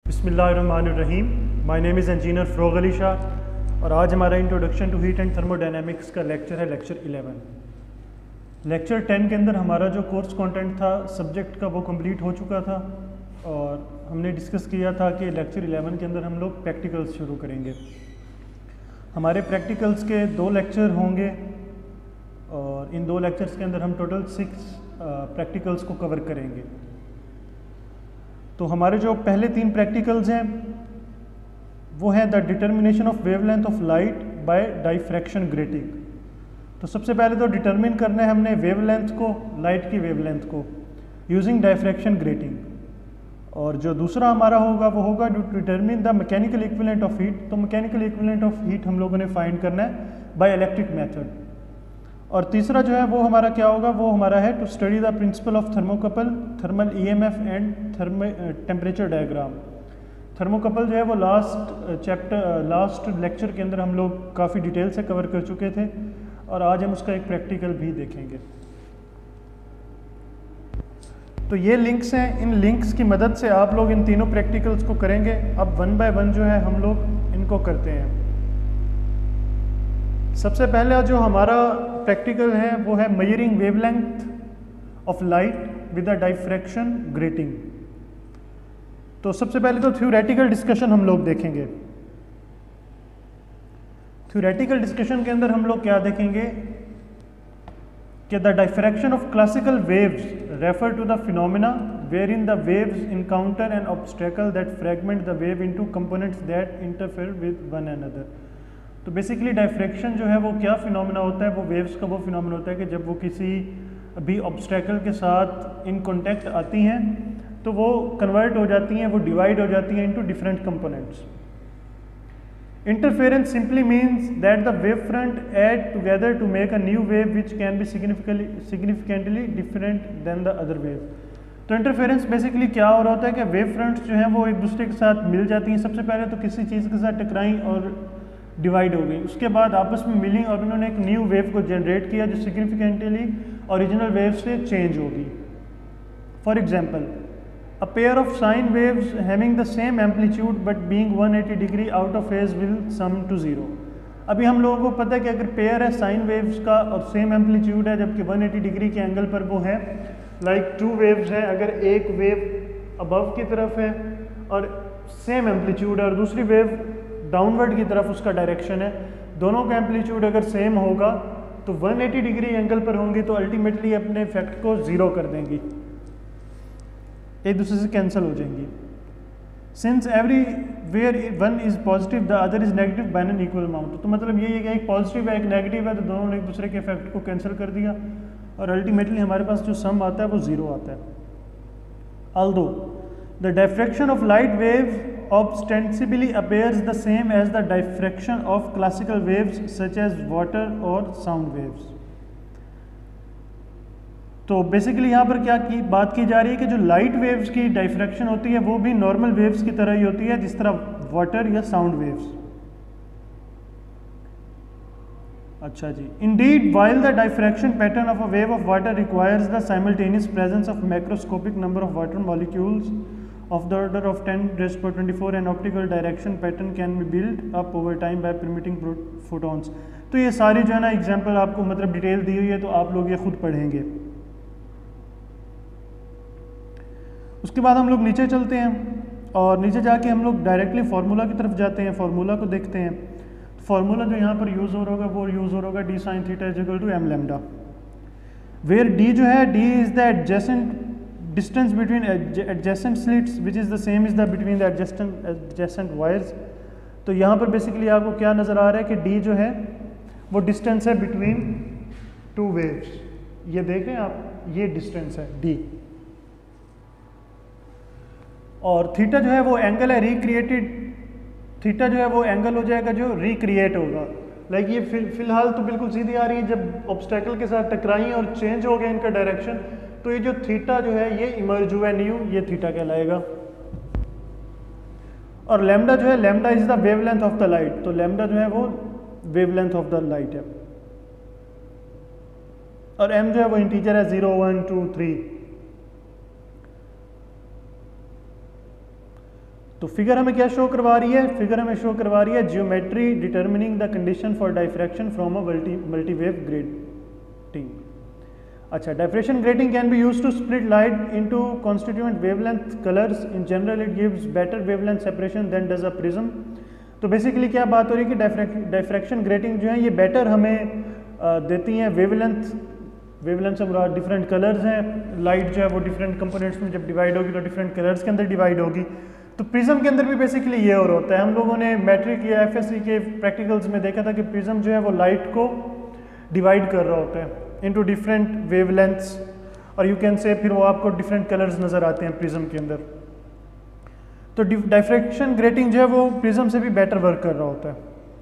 बिस्मिल्लाहिर्रहमानिर्रहीम। My name is engineer Farogh Ali Shah और आज हमारा introduction to heat and thermodynamics का लेक्चर है, लेक्चर 11। लेक्चर 10 के अंदर हमारा जो कोर्स कंटेंट था सब्जेक्ट का वो कंप्लीट हो चुका था और हमने डिस्कस किया था कि लेक्चर 11 के अंदर हम लोग प्रैक्टिकल्स शुरू करेंगे। हमारे प्रैक्टिकल्स के 2 लेक्चर होंगे और इन 2 लेक्चर्स के अंदर हम टोटल 6 प्रैक्टिकल्स को कवर करेंगे। तो हमारे जो पहले 3 प्रैक्टिकल्स हैं वो है the determination of wavelength of light by diffraction grating. तो सबसे पहले तो डिटर्मिन करना है हमने वेवलेंथ को, लाइट की वेवलेंथ को यूजिंग डाइफ्रैक्शन ग्रेटिंग। और जो दूसरा हमारा होगा वो होगा to determine the mechanical equivalent of heat. तो मैकेनिकल इक्विवेलेंट ऑफ हीट हम लोगों ने फाइंड करना है बाय इलेक्ट्रिक मेथड। और तीसरा जो है वो हमारा क्या होगा, वो हमारा है to study the principle of thermocouple, thermal EMF and temperature diagram. Thermocouple जो है वो लास्ट लेक्चर के अंदर हम लोग काफ़ी डिटेल से कवर कर चुके थे और आज हम उसका एक प्रैक्टिकल भी देखेंगे। तो ये लिंक्स हैं, इन लिंक्स की मदद से आप लोग इन तीनों प्रैक्टिकल्स को करेंगे। अब 1 बाय 1 जो है हम लोग इनको करते हैं। सबसे पहले जो हमारा प्रैक्टिकल है वो है measuring wavelength of light with a diffraction grating. तो सबसे पहले तो थ्योरेटिकल डिस्कशन हम लोग देखेंगे। थ्योरेटिकल डिस्कशन के अंदर हम लोग क्या देखेंगे कि the diffraction of classical waves refer to the phenomena wherein the waves encounter an obstacle that fragment the wave into components that interfere with one another। तो बेसिकली डाइफ्रैक्शन जो है वो क्या फिनोमेना होता है, वो वेव्स का वो फिनोमेना होता है कि जब वो किसी भी ऑब्स्टेकल के साथ इन कॉन्टैक्ट आती हैं तो वो कन्वर्ट हो जाती हैं, वो डिवाइड हो जाती हैं into different components. Interference simply means that the wave front add together to make a new wave which can be significantly different than the other wave. तो इंटरफेरेंस बेसिकली क्या हो रहा होता है कि वेव फ्रंट्स जो हैं वो एक दूसरे के साथ मिल जाती हैं। सबसे पहले तो किसी चीज़ के साथ टकराई और डिवाइड हो गई, उसके बाद आपस में मिली और उन्होंने एक न्यू वेव को जनरेट किया जो सिग्निफिकेंटली ओरिजिनल वेव से चेंज होगी। For example, a pair of sine waves having the same amplitude but being 180 degree out of phase will sum to 0। अभी हम लोगों को पता है कि अगर पेयर है साइन वेव्स का और सेम एम्पलीट्यूड है जबकि 180 डिग्री के एंगल पर वो है, लाइक 2 वेव्स हैं, अगर एक वेव अबव की तरफ है और सेम एम्पलीट्यूड है और दूसरी वेव डाउनवर्ड की तरफ उसका डायरेक्शन है, दोनों का एम्पलीट्यूड अगर सेम होगा तो 180 डिग्री एंगल पर होंगी तो अल्टीमेटली अपने इफेक्ट को 0 कर देंगी, एक दूसरे से कैंसिल हो जाएंगी। Since every where one is positive the other is negative by an equal amount. तो मतलब ये है कि एक पॉजिटिव है एक नेगेटिव है तो दोनों ने एक दूसरे के इफेक्ट को कैंसिल कर दिया और अल्टीमेटली हमारे पास जो सम आता है वो 0 आता है। Although the diffraction of light wave ostensibly appears the same as the diffraction of classical waves such as water or sound waves। तो बेसिकली यहाँ पर क्या बात की जा रही है कि जो लाइट वेव्स की डाइफ्रैक्शन होती है वो भी नॉर्मल वेव्स की तरह ही होती है जिस तरह वाटर या साउंड वेव्स। अच्छा जी, indeed while the diffraction pattern of a wave of water requires the simultaneous presence of macroscopic number of water molecules of the order of 10⁻²⁴, an optical direction pattern can be built up over time by permitting photons। तो ये सारी जो है ना example आपको मतलब detail दी हुई है तो आप लोग ये खुद पढ़ेंगे। उसके बाद हम लोग नीचे चलते हैं और नीचे जाके हम लोग डायरेक्टली फार्मूला की तरफ जाते हैं, फार्मूला को देखते हैं। फार्मूला जो यहाँ पर यूज़ हो रहा होगा वो यूज़ हो रहा होगा d sin θ = m lambda, where d जो है d is the adjacent distance between adjacent slits which is the same is the between the adjacent wires। तो यहाँ पर बेसिकली आपको क्या नज़र आ रहा है कि d जो है वो डिस्टेंस है बिटवीन 2 वेव्स। ये देखें आप, ये डिस्टेंस है d और थीटा जो है वो एंगल है रिक्रिएटेड। थीटा जो है वो एंगल हो जाएगा जो रिक्रिएट होगा। लाइक ये फिलहाल तो बिल्कुल सीधी आ रही है, जब ऑब्स्टेकल के साथ टकराई और चेंज हो गया इनका डायरेक्शन तो ये जो थीटा जो है ये इमर्ज हुआ है न्यू, ये थीटा कहलाएगा। और लैम्डा जो है, lambda is the wavelength of the light. तो लैम्डा जो है वो वेवलेंथ ऑफ द लाइट है और m जो है वो इंटीजर है 0 1 2 3। तो फिगर हमें क्या शो करवा रही है? फिगर हमें शो करवा रही है geometry determining the condition for diffraction from a multiwave grating. अच्छा, diffraction grating can be used to split light into constituent wavelength colours. In general it gives better wavelength separation than does a prism. तो basically क्या बात हो रही है कि diffraction grating जो है ये बेटर हमें देती हैं वेवलेंथ से मुराद डिफरेंट कलर्स हैं। लाइट जो है वो डिफरेंट कंपोनेंट्स में जब डिवाइड होगी तो डिफरेंट कलर्स के अंदर डिवाइड होगी। तो प्रिज्म के अंदर भी बेसिकली ये और होता है। हम लोगों ने मैट्रिक या एफएससी के प्रैक्टिकल्स में देखा था कि प्रिज्म जो है वो लाइट को डिवाइड कर रहा होता है इनटू डिफरेंट वेवलेंथ्स, और यू कैन से फिर वो आपको डिफरेंट कलर्स नज़र आते हैं प्रिज्म के अंदर। तो डाइफ्रैक्शन ग्रेटिंग जो है वो प्रिज्म से भी बेटर वर्क कर रहा होता है।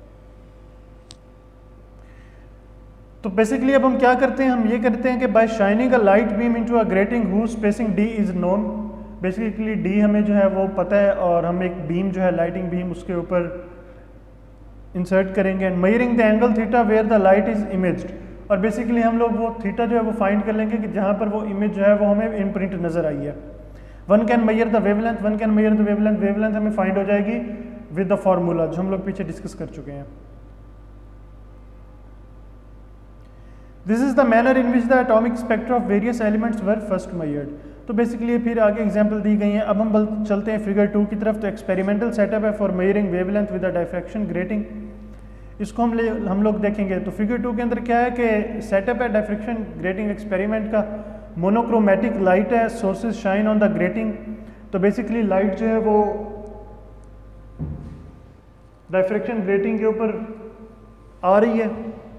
तो बेसिकली अब हम क्या करते हैं? हम ये करते हैं कि by shining a light beam into a grating whose spacing D is known. Basically D हमें जो है वो पता है, और हम एक बीम जो है लाइटिंग बीम उसके ऊपर इंसर्ट करेंगे। And measuring the angle theta where the light is imaged. और बेसिकली हम लोग वो थीटा जो है वो फाइंड कर लेंगे कि जहाँ पर वो इमेज जो है वो हमें इन प्रिंट नज़र आई है। One can measure the wavelength, one can measure the wavelength. Wavelength हमें फाइंड हो जाएगी विद द फार्मूला जो हम लोग पीछे डिस्कस कर चुके हैं। This is the manner in which the atomic spectra of various elements were first measured. तो बेसिकली फिर आगे एग्जांपल दी गई हैं। अब हम चलते हैं फिगर 2 की तरफ। तो एक्सपेरिमेंटल सेटअप है for measuring wavelength with the diffraction grating. इसको हम लोग देखेंगे। तो फिगर 2 के अंदर क्या है कि सेटअप है डाइफ्रैक्शन ग्रेटिंग एक्सपेरिमेंट का। मोनोक्रोमेटिक लाइट है, sources shine on the grating. तो बेसिकली लाइट जो है वो डाइफ्रैक्शन ग्रेटिंग के ऊपर आ रही है,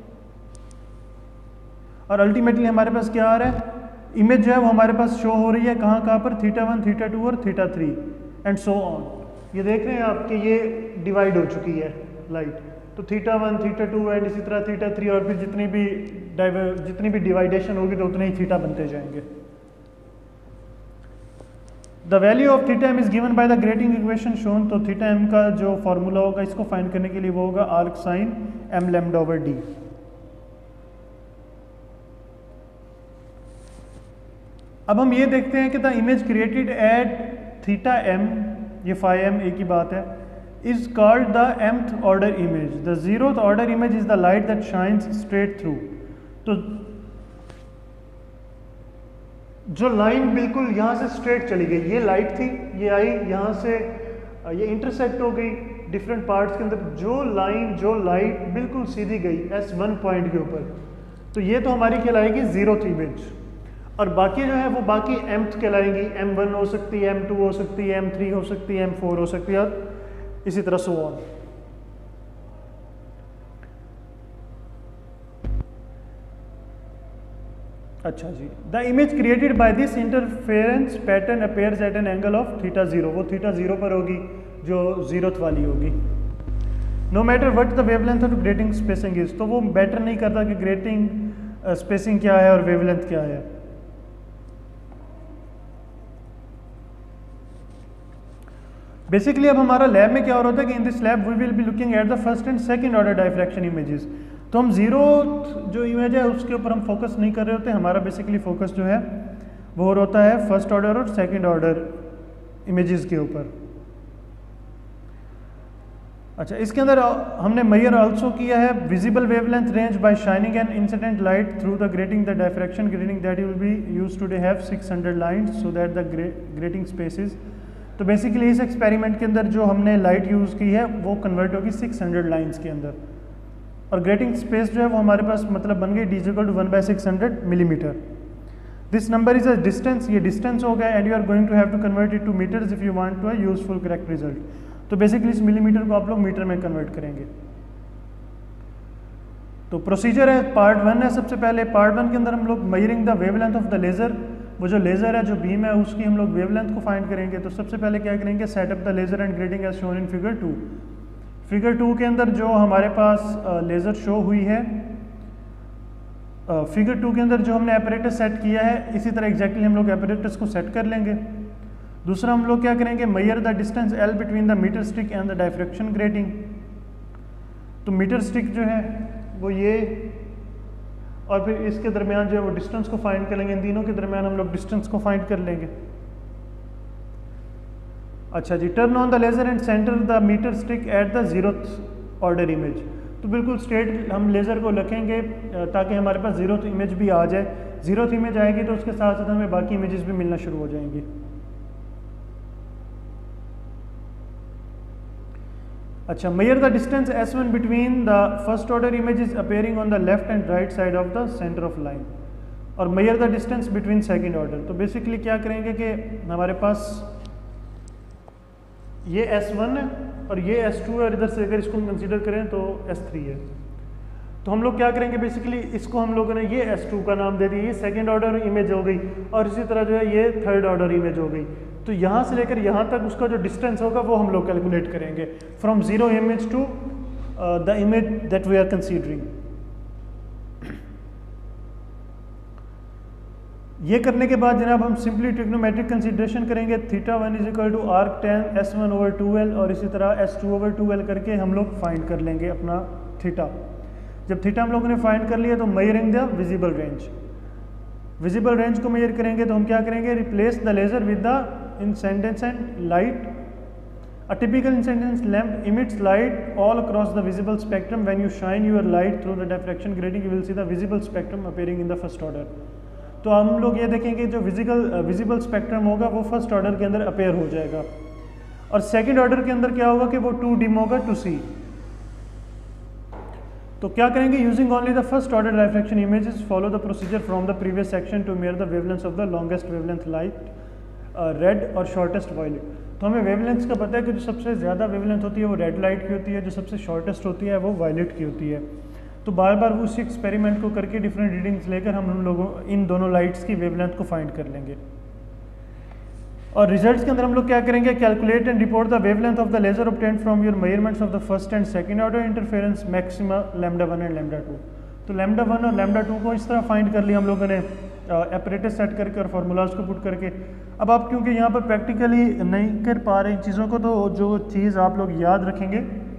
और अल्टीमेटली हमारे पास क्या आ रहा है? इमेज जो है वो हमारे पास शो हो रही है कहाँ पर? θ1, θ2 और θ3 एंड सो ऑन। ये देख रहे हैं आप कि ये डिवाइड हो चुकी है लाइट। तो θ1, θ2 एंड इसी तरह θ3, और फिर जितनी भी डिवाइडेशन होगी तो उतने ही थीटा बनते जाएंगे। The value of θm is given by the grating equation shown. तो θm का जो फॉर्मूला होगा इसको फाइंड करने के लिए वो होगा arc sine m lambda over d। अब हम ये देखते हैं कि the image created at θm, ये φm एक ही बात है, is called the mth order image. The zeroth order image is the light that shines straight through. तो जो लाइन बिल्कुल यहाँ से स्ट्रेट चली गई, ये लाइट थी, ये आई यहाँ से, ये इंटरसेक्ट हो गई डिफरेंट पार्ट्स के अंदर। जो लाइट बिल्कुल सीधी गई S1 पॉइंट के ऊपर, तो ये तो हमारी कहलाएगी जीरोथ इमेज। और बाकी जो है वो बाकी mth कहलाएंगी। M1 हो सकती है, M2 हो सकती है, M3 हो सकती है, M4 हो सकती है, और इसी तरह सो ऑन। अच्छा जी, the image created by this interference pattern appears at an angle of θ0। वो θ0 पर होगी जो जीरोथ वाली होगी। No matter what the wavelength of grating spacing is. तो वो मैटर नहीं करता कि ग्रेटिंग स्पेसिंग क्या है और वेवलेंथ क्या है। बेसिकली अब हमारा लैब में क्या हो रहा है कि in this lab we will be looking at the first and second order diffraction images. तो हम जीरो जो इमेज है उसके ऊपर हम फोकस नहीं कर रहे होते। हमारा बेसिकली फोकस जो है वो होता है फर्स्ट ऑर्डर और सेकंड ऑर्डर इमेजेस के ऊपर। अच्छा, इसके अंदर हमने मेजर आल्सो किया है visible wavelength range by shining an incident light through the grating. The diffraction grating that will be used today have 600 lines so that the grating spaces. तो basically इस एक्सपेरिमेंट के अंदर जो हमने लाइट यूज़ की है वो कन्वर्ट होगी 600 लाइन्स के अंदर, और ग्रेटिंग स्पेस जो है वो हमारे पास मतलब बन गई d = 1/600 millimetre. This number is a distance, ये डिस्टेंस हो गया, and you are going to have to convert it to metres if you want to a useful correct result. तो बेसिकली इस मिलीमीटर को आप लोग मीटर में कन्वर्ट करेंगे। तो प्रोसीजर है, पार्ट 1 है। सबसे पहले पार्ट 1 के अंदर हम लोग measuring the wavelength of the laser, वो जो लेज़र है जो बीम है उसकी हम लोग वेवलेंथ को फाइंड करेंगे। तो सबसे पहले क्या करेंगे, setup the laser and grating as shown in figure 2। Figure 2 के अंदर जो हमारे पास लेज़र शो हुई है, फिगर 2 के अंदर जो हमने एपरेटस सेट किया है, इसी तरह एग्जैक्टली हम लोग एपरेटस को सेट कर लेंगे। दूसरा हम लोग क्या करेंगे, measure the distance L between the metre stick and the diffraction grating. तो मीटर स्टिक जो है वो ये, और फिर इसके दरमियान जो है वो डिस्टेंस को फाइंड कर लेंगे। इन तीनों के दरमियान हम लोग डिस्टेंस को फाइंड कर लेंगे। अच्छा जी, turn on the laser and centre the metre stick at the 0th order image. तो बिल्कुल स्ट्रेट हम लेज़र को रखेंगे ताकि हमारे पास 0th इमेज भी आ जाए। 0th इमेज आएगी तो उसके साथ साथ हमें बाकी इमेजेस भी मिलना शुरू हो जाएंगी। अच्छा, measure the distance S1 between the first order images appearing on the left and right side of the centre of line, और measure the distance between second order. तो बेसिकली क्या करेंगे कि हमारे पास ये S1 है और ये S2 है, और इधर से अगर इसको हम कंसीडर करें तो S3 है। तो हम लोग क्या करेंगे, बेसिकली इसको हम लोगों ने ये S2 का नाम दे दिया, ये सेकंड ऑर्डर इमेज हो गई, और इसी तरह जो है ये थर्ड ऑर्डर इमेज हो गई। तो यहाँ से लेकर यहाँ तक उसका जो डिस्टेंस होगा वो हम लोग कैलकुलेट करेंगे from 0 image to the image that we are considering. ये करने के बाद जनाब हम सिंपली ट्रिग्नोमेट्रिक कंसीडरेशन करेंगे। θ1 is equal to arc tan S1 over 2l, और इसी तरह S2 ओवर 2l करके हम लोग फाइंड कर लेंगे अपना थीटा। जब थीटा हम लोगों ने फाइंड कर लिया तो measuring the visible range, visible range को मेजर करेंगे तो हम क्या करेंगे, replace the laser with the incandescent light. A typical incandescent lamp emits light all across the visible spectrum. When you shine your light through the diffraction grating, you will see the visible spectrum appearing in the first order. तो हम लोग ये देखेंगे जो visible spectrum होगा वो first order के अंदर अपेयर हो जाएगा, और सेकंड ऑर्डर के अंदर क्या होगा कि वो टू डिम होगा टू सी। तो क्या करेंगे, using only the first order refraction images follow the procedure from the previous section to measure the wavelength of the longest wavelength light, red और शॉर्टेस्ट वायलेट। तो हमें वेवलेंथ का पता है कि जो सबसे ज़्यादा वेवलेंथ होती है वो रेड लाइट की होती है, जो सबसे शॉर्टेस्ट होती है वो वायलेट की होती है। तो बार बार उस एक्सपेरिमेंट को करके डिफरेंट रीडिंग्स लेकर हम लोगों इन दोनों लाइट्स की वेवलेंथ को फाइंड कर लेंगे, और रिजल्ट्स के अंदर हम लोग क्या करेंगे, calculate and report the wavelength of the laser obtained from your measurements of the first and second order interference maxima λ1 and λ2। तो λ1 और λ2 को इस तरह फाइंड कर लिया हम लोगों ने एपरेटस सेट करके और फार्मूलाज को पुट करके। अब आप क्योंकि यहाँ पर प्रैक्टिकली नहीं कर पा रहे इन चीज़ों को, तो जो चीज़ आप लोग याद रखेंगे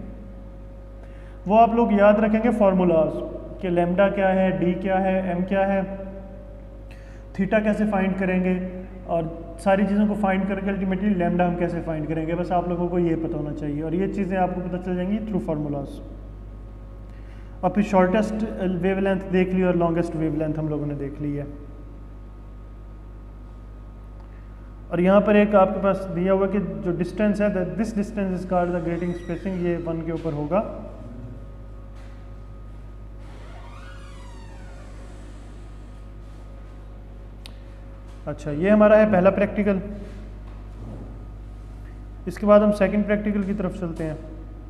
वो आप लोग याद रखेंगे फार्मूलाज कि लैम्डा क्या है, डी क्या है, एम क्या है, थीटा कैसे फाइंड करेंगे, और सारी चीज़ों को फाइंड करके अल्टीमेटली लैम्डा हम कैसे फाइंड करेंगे। बस आप लोगों को ये पता होना चाहिए, और ये चीज़ें आपको पता चल जाएंगी थ्रू फार्मूलाज। और फिर शॉर्टेस्ट वेवलेंथ देख ली और लॉन्गेस्ट वेवलेंथ हम लोगों ने देख ली है। और यहाँ पर एक आपके पास दिया हुआ कि जो डिस्टेंस है, this distance is called the grating spacing, ये 1 के ऊपर होगा। अच्छा, ये हमारा है पहला प्रैक्टिकल। इसके बाद हम सेकंड प्रैक्टिकल की तरफ चलते हैं।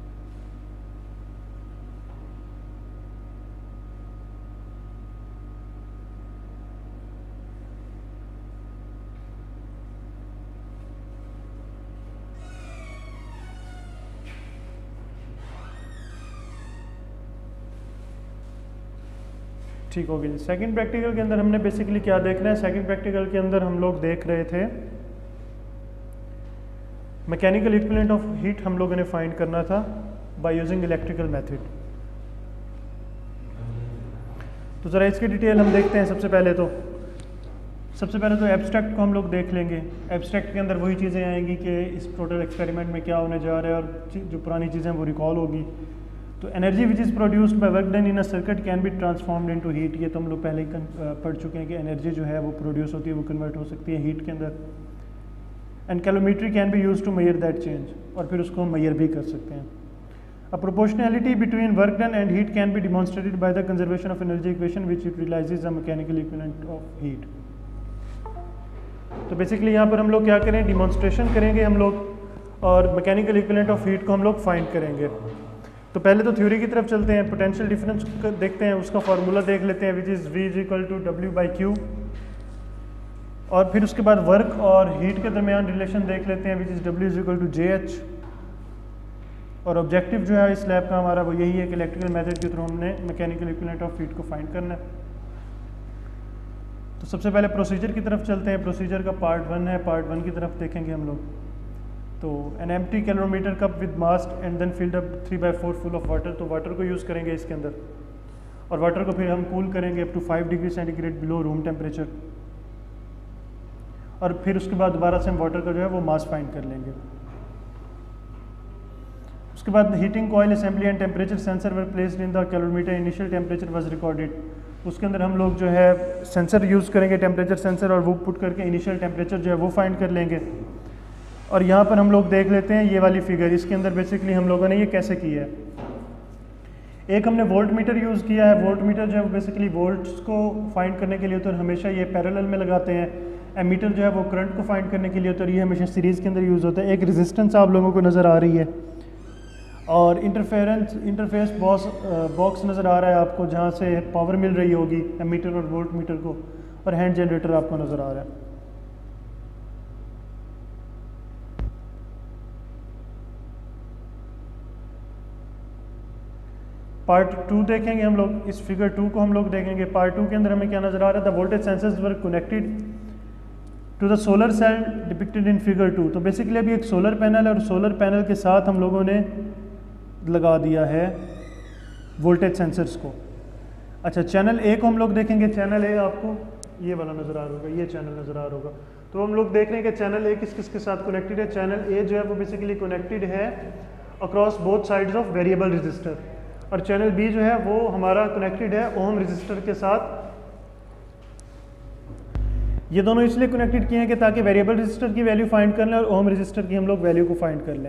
ठीक हो गया। सेकंड प्रैक्टिकल के अंदर हमने बेसिकली क्या देखना है, सेकंड प्रैक्टिकल के अंदर हम लोग देख रहे थे मैकेनिकल इक्विवेलेंट ऑफ हीट हम लोगों ने फाइंड करना था बाय यूजिंग इलेक्ट्रिकल मेथड। तो ज़रा इसकी डिटेल हम देखते हैं। सबसे पहले तो एब्स्ट्रैक्ट को हम लोग देख लेंगे। एब्स्ट्रैक्ट के अंदर वही चीज़ें आएंगी कि इस टोटल एक्सपेरिमेंट में क्या होने जा रहा है, और जो पुरानी चीज़ें वो रिकॉल होगी। तो energy which is produced by work done in a circuit can be transformed into heat. ये तो हम लोग पहले ही पढ़ चुके हैं कि एनर्जी जो है वो प्रोड्यूस होती है, वो कन्वर्ट हो सकती है हीट के अंदर। And calorimetry can be use to measure that change, और फिर उसको हम मेजर भी कर सकते हैं। A proportionality between work done and heat can be demonstrated by the conservation of energy equation which utilises the mechanical equivalent of heat. तो basically यहाँ पर हम लोग क्या करें, डिमॉन्स्ट्रेशन करेंगे हम लोग, और मैकेनिकल इक्विवेलेंट ऑफ हीट को हम लोग फाइंड करेंगे। तो पहले तो थ्योरी की तरफ चलते हैं, पोटेंशियल डिफरेंस देखते हैं, उसका फार्मूला देख लेते हैं which is V is equal to W/Q, और फिर उसके बाद वर्क और हीट के दरमियान रिलेशन देख लेते हैं which is W is equal to JH। और ऑब्जेक्टिव जो है इस लैब का हमारा वो यही है कि इलेक्ट्रिकल मेथड के थ्रू हमने मैकेनिकल इक्विवेलेंट ऑफ हीट को फाइंड करना है। तो सबसे पहले प्रोसीजर की तरफ चलते हैं। प्रोसीजर का पार्ट 1 है, पार्ट 1 की तरफ देखेंगे हम लोग। तो an empty calorimeter cup with mass and then filled up 3/4 full of water. तो वाटर को यूज़ करेंगे इसके अंदर, और वाटर को फिर हम कूल करेंगे up to 5 degree centigrade below room temperature, और फिर उसके बाद दोबारा से हम वाटर का जो है वो मास फाइंड कर लेंगे। उसके बाद heating coil assembly and temperature sensor were placed in the calorimeter, initial temperature was recorded. उसके अंदर हम लोग जो है सेंसर यूज़ करेंगे, टेम्परेचर सेंसर, और वो पुट करके इनिशियल टेम्परेचर जो है वो फाइंड कर लेंगे। और यहाँ पर हम लोग देख लेते हैं ये वाली फिगर, इसके अंदर बेसिकली हम लोगों ने ये कैसे किया है। एक हमने वोल्ट मीटर यूज़ किया है। वोल्ट मीटर जो है बेसिकली वोल्ट्स को फाइंड करने के लिए तो हमेशा ये पैरेलल में लगाते हैं। एमीटर जो है वो करंट को फाइंड करने के लिए तो ये हमेशा सीरीज़ के अंदर यूज़ होता है। एक रेजिस्टेंस आप लोगों को नज़र आ रही है और इंटरफेस बॉक्स नज़र आ रहा है आपको, जहाँ से पावर मिल रही होगी एमीटर और वोल्ट मीटर को, और हैंड जनरेटर आपको नज़र आ रहा है। पार्ट 2 देखेंगे हम लोग, इस फिगर 2 को हम लोग देखेंगे। पार्ट 2 के अंदर हमें क्या नज़र आ रहा था, voltage sensors were connected to the solar cell depicted in figure 2। तो बेसिकली अभी एक सोलर पैनल है और सोलर पैनल के साथ हम लोगों ने लगा दिया है वोल्टेज सेंसर्स को। अच्छा, चैनल ए को हम लोग देखेंगे। चैनल ए आपको ये वाला नज़र आ रहा होगा, ये चैनल नज़र आ रहा होगा। तो हम लोग देख रहे हैं कि चैनल ए किस किस के साथ कनेक्टेड है। चैनल ए जो है वो बेसिकली कनेक्टेड है across both sides of variable resistor, और चैनल बी जो है वो हमारा कनेक्टेड है ओम रजिस्टर के साथ। ये दोनों इसलिए कनेक्टेड किए हैं कि ताकि वेरिएबल रजिस्टर की वैल्यू फाइंड कर लें और ओम रजिस्टर की हम लोग वैल्यू को फाइंड कर लें।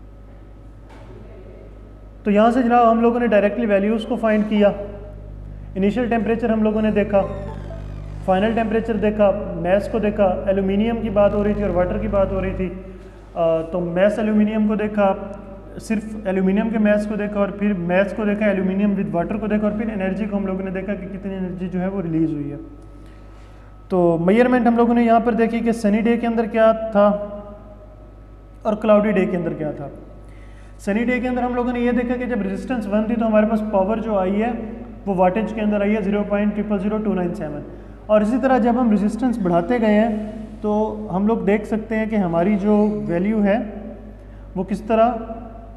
तो यहाँ से जनाब हम लोगों ने डायरेक्टली वैल्यूज़ को फाइंड किया। इनिशियल टेम्परेचर हम लोगों ने देखा, फाइनल टेम्परेचर देखा, मैस को देखा, एल्यूमिनियम की बात हो रही थी और वाटर की बात हो रही थी। तो मैस एल्यूमिनियम को देखा, सिर्फ एल्यूमिनियम के मैस को देखा, और फिर मैस को देखा, एल्यूमिनियम विद वाटर को देखा, और फिर एनर्जी को हम लोगों ने देखा कि कितनी एनर्जी जो है वो रिलीज़ हुई है। तो मेजरमेंट हम लोगों ने यहाँ पर देखी कि सनी डे के अंदर क्या था और क्लाउडी डे के अंदर क्या था। सनी डे के अंदर हम लोगों ने ये देखा कि जब रेजिस्टेंस 1 थी तो हमारे पास पावर जो आई है वो वाटेज के अंदर आई है 0.000297, और इसी तरह जब हम रेजिस्टेंस बढ़ाते गए हैं तो हम लोग देख सकते हैं कि हमारी जो वैल्यू है वो किस तरह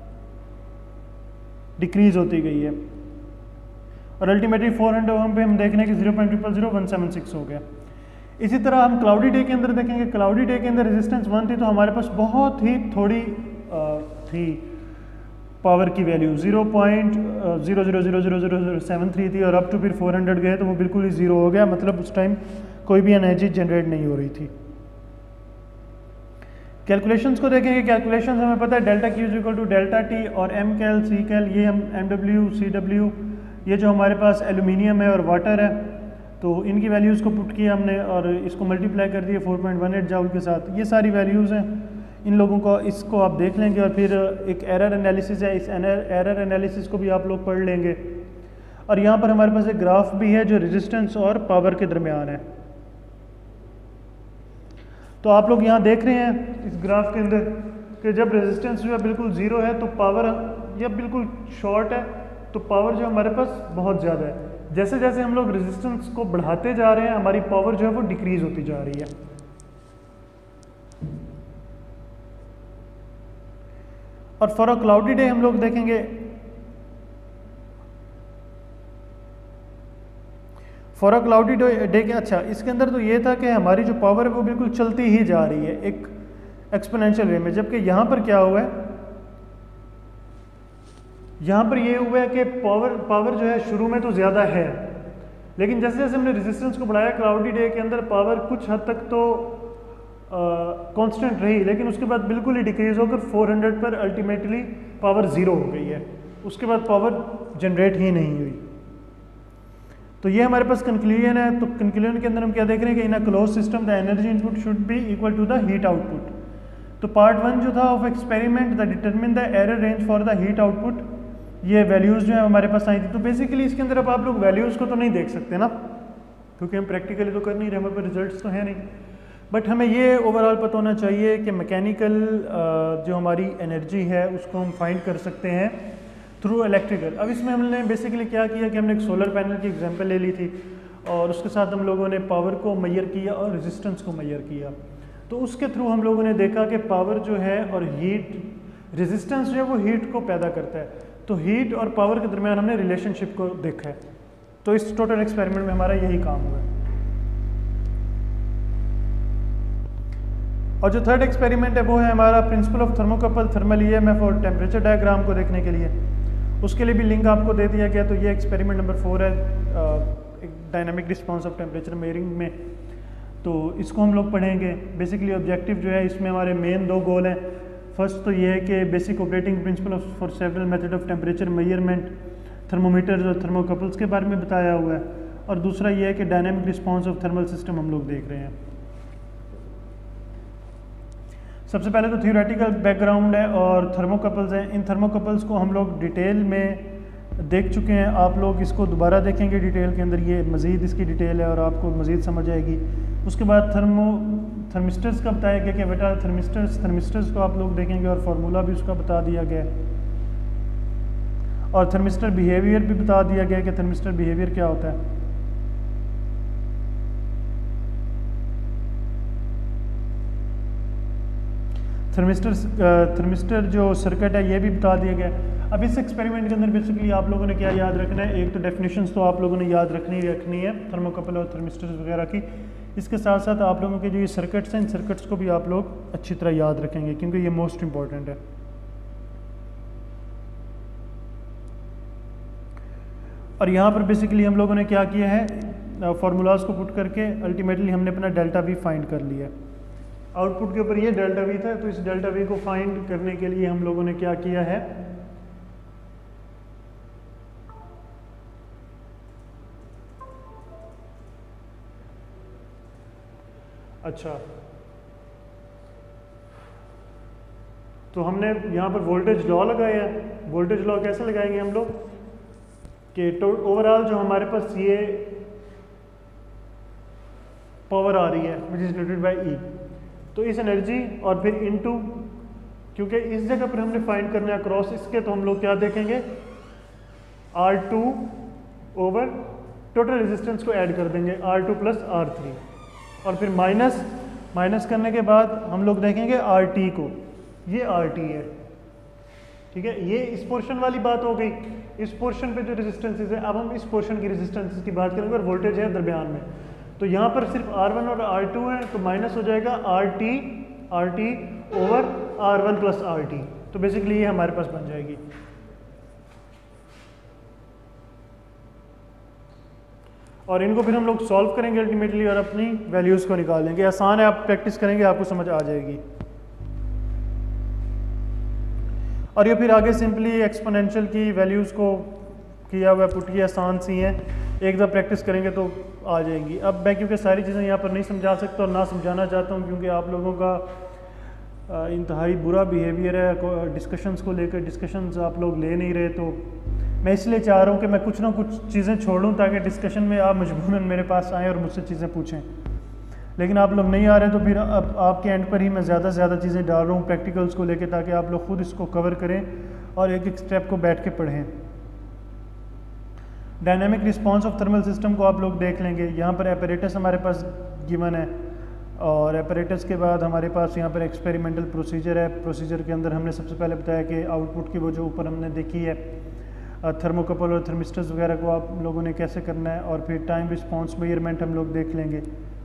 डिक्रीज़ होती गई है, और अल्टीमेटली 400 ओम पे हम देख रहे हैं कि 0.000176 हो गया। इसी तरह हम क्लाउडी डे के अंदर देखेंगे। क्लाउडी डे के अंदर रेजिस्टेंस 1 थी तो हमारे पास बहुत ही थोड़ी थी पावर की वैल्यू, 0.000073 थी, और अप टू फिर 400 गए तो वो बिल्कुल ही ज़ीरो हो गया। मतलब उस टाइम कोई भी एनर्जी जनरेट नहीं हो रही थी। कैलकुलेशंस को देखेंगे। कैलकुलेशंस हमें पता है delta Q equal to delta T, और एम कैल सी कैल, ये हम एम डब्ल्यू सी डब्ल्यू, ये जो हमारे पास एल्यूमिनियम है और वाटर है, तो इनकी वैल्यूज़ को पुट किया हमने और इसको मल्टीप्लाई कर दिया 4.18 जाउल के साथ। ये सारी वैल्यूज़ हैं इन लोगों को, इसको आप देख लेंगे। और फिर एक एरर एनालिसिस है, इस एरर एनालिसिस को भी आप लोग पढ़ लेंगे। और यहाँ पर हमारे पास एक ग्राफ भी है जो रेजिस्टेंस और पावर के दरमियान है। तो आप लोग यहाँ देख रहे हैं इस ग्राफ के अंदर कि जब रेजिस्टेंस जो है बिल्कुल ज़ीरो है तो पावर, या बिल्कुल शॉर्ट है तो पावर जो हमारे पास बहुत ज़्यादा है। जैसे जैसे हम लोग रेजिस्टेंस को बढ़ाते जा रहे हैं हमारी पावर जो है वो डिक्रीज होती जा रही है। और फॉर अ क्लाउडी डे हम लोग देखेंगे, फॉर अ क्लाउडी डे के, अच्छा इसके अंदर तो ये था कि हमारी जो पावर है वो बिल्कुल चलती ही जा रही है एक एक्सपोनेंशियल वे में, जबकि यहाँ पर क्या हुआ है, यहाँ पर ये हुआ है कि पावर जो है शुरू में तो ज़्यादा है, लेकिन जैसे जैसे हमने रेजिस्टेंस को बढ़ाया क्लाउडी डे के अंदर पावर कुछ हद तक तो कांस्टेंट रही, लेकिन उसके बाद बिल्कुल ही डिक्रीज होकर 400 पर अल्टीमेटली पावर ज़ीरो हो गई है। उसके बाद पावर जनरेट ही नहीं हुई। तो ये हमारे पास कंक्लूजन है। तो कंक्लूजन के अंदर हम क्या देख रहे हैं कि in a close system the energy input should be equal to the heat output. तो पार्ट 1 जो था of experiment the determine the error range for the heat output, ये वैल्यूज़ जो है हमारे पास आई थी। तो बेसिकली इसके अंदर अब आप लोग वैल्यूज़ को तो नहीं देख सकते ना, क्योंकि हम प्रैक्टिकली तो कर नहीं रहे, हमारे पास रिजल्ट्स तो है नहीं, बट हमें ये ओवरऑल पता होना चाहिए कि मैकेनिकल जो हमारी एनर्जी है उसको हम फाइंड कर सकते हैं थ्रू इलेक्ट्रिकल। अब इसमें हमने बेसिकली क्या किया कि हमने एक सोलर पैनल की एग्जांपल ले ली थी और उसके साथ हम लोगों ने पावर को मेजर किया और रेजिस्टेंस को मेजर किया। तो उसके थ्रू हम लोगों ने देखा कि पावर जो है और हीट, रेजिस्टेंस जो है वो हीट को पैदा करता है, तो हीट और पावर के दरमियान हमने रिलेशनशिप को देखा है। तो इस टोटल एक्सपेरिमेंट में हमारा यही काम हुआ है। और जो थर्ड एक्सपेरिमेंट है वो है हमारा principle of thermocouple thermal EMF और टेम्परेचर डायग्राम को देखने के लिए। उसके लिए भी लिंक आपको दे दिया गया। तो ये एक्सपेरिमेंट नंबर 4 है, dynamic response of temperature measuring में। तो इसको हम लोग पढ़ेंगे। बेसिकली ऑब्जेक्टिव जो है इसमें हमारे मेन 2 गोल हैं। फर्स्ट तो ये है कि basic operating principle for several method of temperature measurement, thermometers और थर्मोकपल्स के बारे में बताया हुआ है। और दूसरा ये है कि dynamic response of thermal system हम लोग देख रहे हैं। सबसे पहले तो थियोरेटिकल बैकग्राउंड है और थर्मोकपल्स हैं। इन थर्मोकपल्स को हम लोग डिटेल में देख चुके हैं। आप लोग इसको दोबारा देखेंगे डिटेल के अंदर, ये मज़ीद इसकी डिटेल है और आपको मज़ीद समझ आएगी। उसके बाद थर्मिस्टर्स का बताया गया कि बेटा थर्मिस्टर्स को आप लोग देखेंगे और फार्मूला भी उसका बता दिया गया और थर्मिस्टर बिहेवियर भी बता दिया गया कि थर्मिस्टर बिहेवियर क्या होता है। थर्मिस्टर जो सर्किट है ये भी बता दिया गया। अब इस एक्सपेरिमेंट के अंदर बेसिकली आप लोगों ने क्या याद रखना है, एक तो डेफिनेशंस तो आप लोगों ने याद रखनी है थर्मोकपल और थर्मिस्टर्स वगैरह की। इसके साथ साथ आप लोगों के जो ये सर्किट्स हैं, इन सर्किट्स को भी आप लोग अच्छी तरह याद रखेंगे क्योंकि ये मोस्ट इंपॉर्टेंट है। और यहाँ पर बेसिकली हम लोगों ने क्या किया है, फार्मूलाज को पुट करके अल्टीमेटली हमने अपना डेल्टा वी फाइंड कर लिया। आउटपुट के ऊपर ये डेल्टा वी था, तो इस डेल्टा वी को फाइंड करने के लिए हम लोगों ने क्या किया है, अच्छा तो हमने यहाँ पर वोल्टेज लॉ लगाया है। वोल्टेज लॉ कैसे लगाएंगे हम लोग कि ओवरऑल जो हमारे पास ये पावर आ रही है which is denoted by E, तो इस एनर्जी और फिर इनटू, क्योंकि इस जगह पर हमने फाइंड करना है अक्रॉस इसके, तो हम लोग क्या देखेंगे R2 ओवर टोटल रेजिस्टेंस को ऐड कर देंगे R2 प्लस R3 और फिर माइनस करने के बाद हम लोग देखेंगे RT को, ये RT है, ठीक है। ये इस पोर्शन वाली बात हो गई। इस पोर्शन पे जो रेजिस्टेंसेस है, अब हम इस पोर्शन की रेजिस्टेंसेस की बात करेंगे और वोल्टेज है दरमियान में। तो यहाँ पर सिर्फ R1 और R2 है, तो माइनस हो जाएगा RT over R1 plus RT। तो बेसिकली ये हमारे पास बन जाएगी। और इनको फिर हम लोग सॉल्व करेंगे अल्टीमेटली और अपनी वैल्यूज़ को निकालेंगे। आसान है, आप प्रैक्टिस करेंगे आपको समझ आ जाएगी। और ये फिर आगे सिंपली एक्सपोनेंशियल की वैल्यूज़ को किया हुआ पुट की आसान सी हैं, एक दफ़ा प्रैक्टिस करेंगे तो आ जाएंगी। अब मैं क्योंकि सारी चीज़ें यहाँ पर नहीं समझा सकता और ना समझाना चाहता हूँ क्योंकि आप लोगों का इंतहाई बुरा बिहेवियर है डिस्कशंस को लेकर, डिस्कशंस आप लोग ले नहीं रहे। तो मैं इसलिए चाह रहा हूँ कि मैं कुछ ना कुछ चीज़ें छोड़ूँ ताकि डिस्कशन में आप मजबूरन मेरे पास आएँ और मुझसे चीज़ें पूछें। लेकिन आप लोग नहीं आ रहे तो फिर अब आपके एंड पर ही मैं ज़्यादा से ज़्यादा चीज़ें डाल रहा हूँ प्रैक्टिकल्स को लेकर, ताकि आप लोग खुद इसको कवर करें और एक एक स्टेप को बैठ के पढ़ें। Dynamic response of thermal system को आप लोग देख लेंगे। यहाँ पर एपरेटस हमारे पास गिवन है और एपरेटस के बाद हमारे पास यहाँ पर एक्सपेरिमेंटल प्रोसीजर है। प्रोसीजर के अंदर हमने सबसे पहले बताया कि आउटपुट की वो जो ऊपर हमने देखी है थर्मोकपल और थर्मिस्टर्स वगैरह को आप लोगों ने कैसे करना है, और फिर टाइम रिस्पांस मेजरमेंट हम लोग देख लेंगे।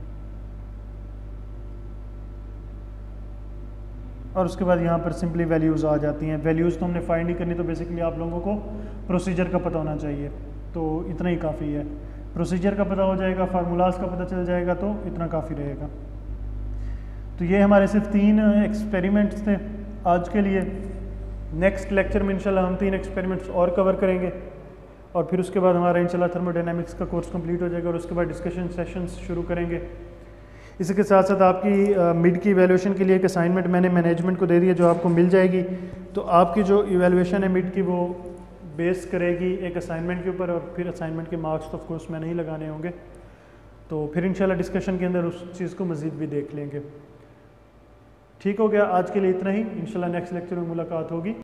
और उसके बाद यहाँ पर सिंपली वैल्यूज़ आ जाती हैं। वैल्यूज़ तो हमने फाइंड नहीं करनी, तो बेसिकली आप लोगों को प्रोसीजर का पता होना चाहिए, तो इतना ही काफ़ी है। प्रोसीजर का पता हो जाएगा, फार्मूलाज का पता चल जाएगा, तो इतना काफ़ी रहेगा। तो ये हमारे सिर्फ 3 एक्सपेरिमेंट्स थे आज के लिए। नेक्स्ट लेक्चर में इंशाल्लाह हम 3 एक्सपेरिमेंट्स और कवर करेंगे और फिर उसके बाद हमारा इंशाल्लाह थर्मोडायनामिक्स का कोर्स कंप्लीट हो जाएगा और उसके बाद डिस्कशन सेशंस शुरू करेंगे। इसी के साथ साथ आपकी मिड की इवैल्यूएशन के लिए एक असाइनमेंट मैंने मैनेजमेंट को दे दी है जो आपको मिल जाएगी। तो आपकी जो इवैल्यूएशन है मिड की वो बेस करेगी एक असाइनमेंट के ऊपर, और फिर असाइनमेंट के मार्क्स तो ऑफ कोर्स मैंने ही लगाने होंगे। तो फिर इंशाल्लाह डिस्कशन के अंदर उस चीज़ को मज़ीद भी देख लेंगे। ठीक हो गया, आज के लिए इतना ही। इंशाल्लाह नेक्स्ट लेक्चर में मुलाकात होगी।